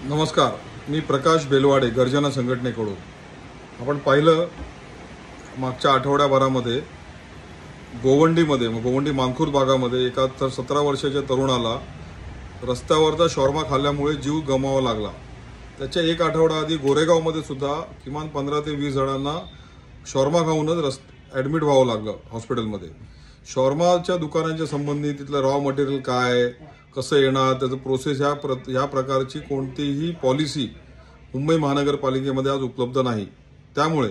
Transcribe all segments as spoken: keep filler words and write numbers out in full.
नमस्कार, मी प्रकाश बेलवाडे, गर्जना संघटनेकडून. आपण पाहिलं मागच्या आठवड्याभरामध्ये गोवंडीमध्ये गोवंडी मानखुर्द भागामध्ये एका तर सतरा वर्षाच्या तरुणाला रस्त्यावरचा शॉर्मा खाल्ल्यामुळे जीव गमवावा लागला. त्याच्या एक आठवडा आधी गोरेगावमध्ये सुद्धा किमान पंधरा ते वीस जणांना शॉर्मा खाऊनच रस्त ॲडमिट व्हावं लागलं हॉस्पिटलमध्ये. शॉर्माच्या दुकानांच्या संबंधी तिथलं रॉ मटेरियल काय, कसं येणार, त्याचं प्रोसेस, ह्या प्र ह्या प्रकारची कोणतीही पॉलिसी मुंबई महानगरपालिकेमध्ये आज उपलब्ध नाही. त्यामुळे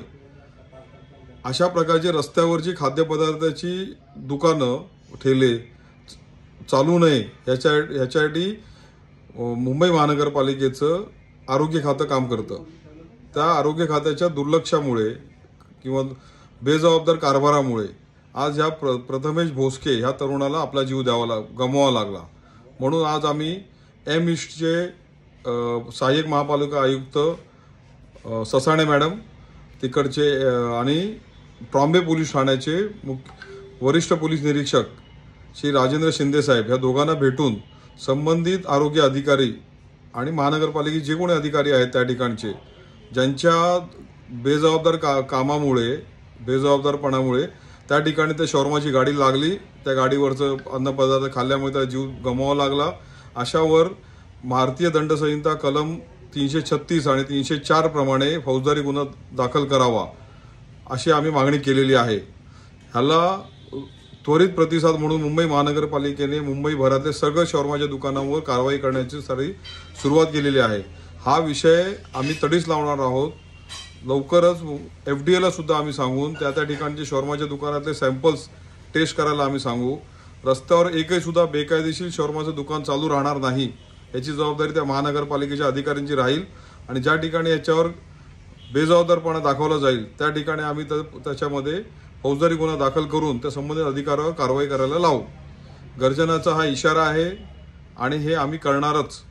अशा प्रकारची रस्त्यावरची खाद्यपदार्थाची दुकानं, ठेले चालू नये याच्या ह्याच्यासाठी मुंबई महानगरपालिकेचं आरोग्य खातं काम करतं. त्या आरोग्य खात्याच्या दुर्लक्षामुळे किंवा बेजबाबदार कारभारामुळे आज ह्या प्र प्रथमेश भोसके ह्या तरुणाला आपला जीव द्यावा लाग गमवावा लागला. म्हणून आज आम्ही एम ईस्टचे सहाय्यक महापालिका आयुक्त ससाणे मॅडम तिकडचे आणि ट्रॉम्बे पोलीस ठाण्याचे मुख्य वरिष्ठ पोलीस निरीक्षक श्री राजेंद्र शिंदे साहेब ह्या दोघांना भेटून संबंधित आरोग्य अधिकारी आणि महानगरपालिकेचे जे कोणी अधिकारी आहेत त्या ठिकाणचे ज्यांच्या बेजबाबदार का कामामुळे बेजबाबदारपणामुळे त्या ठिकाणी त्या शॉर्माची गाडी लागली, त्या गाडीवरचं अन्नपदार्थ खाल्ल्यामुळे त्या जीव गमवावा लागला. अशावर भारतीय दंडसंहिता कलम तीनशे छत्तीस आणि तीनशे चार प्रमाणे फौजदारी गुन्हा दाखल करावा अशी आम्ही मागणी केलेली आहे. ह्याला त्वरित प्रतिसाद म्हणून मुंबई महानगरपालिकेने मुंबईभरातले सगळ्या शॉर्माच्या दुकानांवर कारवाई करण्याची सारी सुरुवात केलेली आहे. हा विषय आम्ही तडीस लावणार आहोत. लवकरच एफ डी एला सुद्धा आम्ही सांगून त्या त्या ठिकाणचे शॉर्माच्या दुकानातले सॅम्पल्स टेस्ट करायला आम्ही सांगू. रस्त्यावर एकही सुद्धा बेकायदेशीर शॉर्माचं दुकान चालू राहणार नाही याची जबाबदारी त्या महानगरपालिकेच्या अधिकाऱ्यांची राहील. आणि ज्या ठिकाणी याच्यावर बेजबाबदारपणा दाखवला जाईल त्या ठिकाणी आम्ही त्याच्यामध्ये फौजदारी गुन्हा दाखल करून त्या संबंधित अधिकाऱ्यावर कारवाई करायला लावू. गर्जनाचा हा इशारा आहे आणि हे आम्ही करणारच.